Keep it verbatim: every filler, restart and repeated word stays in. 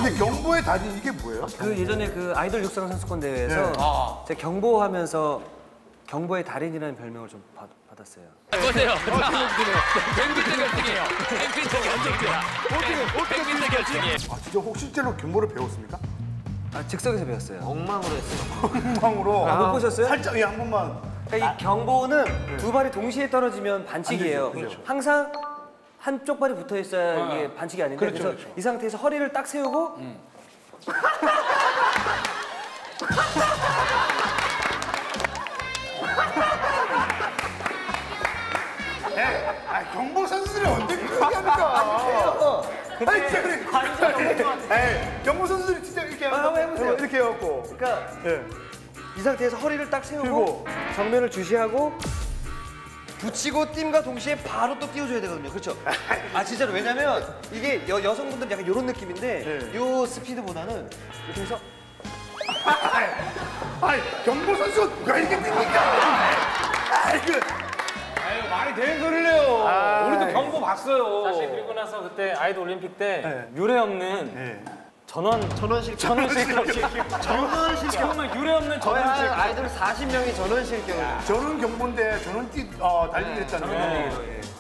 근데 경보의 달인 이게 뭐예요? 그 예전에 그 아이돌 육상 선수권 대회에서 네. 아. 제가 경보하면서 경보의 달인이라는 별명을 좀 받, 받았어요. 보세요. 뱅빈 결승이에요. 뱅빈 결승이야. 어떻게 뱅빈 결승이에요. 아 진짜 혹 실제로 경보를 배웠습니까? 아, 즉석에서 배웠어요. 엉망으로 했어요. 엉망으로. 아, 못 보셨어요? 살짝 예, 한 번만. 그러니까 이 경보는 두 발이 동시에 떨어지면 반칙이에요. 안 되죠. 그렇죠. 항상 한쪽 발이 붙어 있어야 이게 반칙이 아닌데 그렇죠, 그래서 그렇죠. 이 상태에서 허리를 딱 세우고 아 경보 선수들이 언제 그렇게 합니까? 아니 진짜 그래. 에이, 경보 선수들이 진짜 이렇게 아, 한번 해보세요. 이렇게 해갖고. 그러니까 예. 이 상태에서 허리를 딱 세우고 세우고. 정면을 주시하고 붙이고 띵과 동시에 바로 또 띄워줘야 되거든요. 그렇죠? 아 진짜로 왜냐면 이게 여, 여성분들은 약간 이런 느낌인데 네. 요 스피드보다는 이렇게 해서 아니 경보 선수가 누가 이겼습니까? 아이 그. 아유, 말이 되는 소리를 해요. 아, 우리도 경고 봤어요. 사실 그리고 나서 그때 아이돌 올림픽 때 네. 유례 없는 네. 전원 전원 실격. 전원 실격 전원 실격. 정말 유례 없는 거의 전원 한 실격. 아이돌 사십 명이 전원 실격을. 저는 경보인데 저는 뛰 어, 달리기 했잖아요. 네.